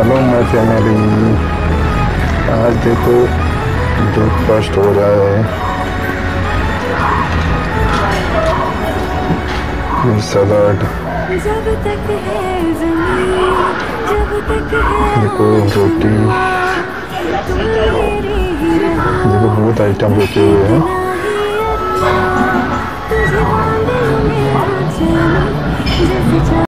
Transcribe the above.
Hello my family. आज देखो breakfast हो रहा है। सलाद, देखो रोटी, देखो बहुत आइटम रखे हुए हैं।